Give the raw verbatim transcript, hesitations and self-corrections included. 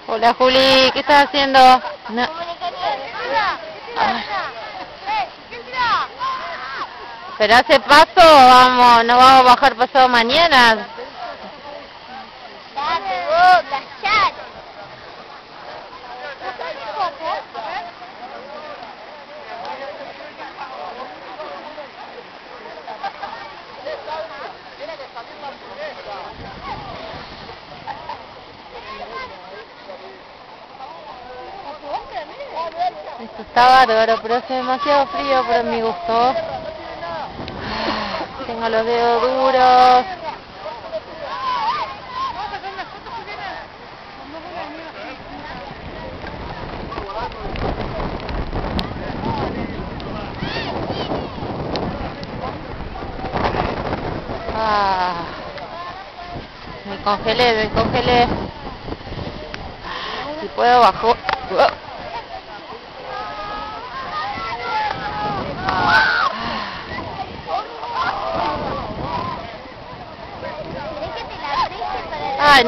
Hola Juli, ¿qué estás haciendo? No. Pero hace paso, vamos, no vamos a bajar pasado mañana. Esto está bárbaro, pero hace demasiado frío para mi gusto. Tengo los dedos duros. Ah, me congelé, me congelé. Si puedo bajo. Ay, no.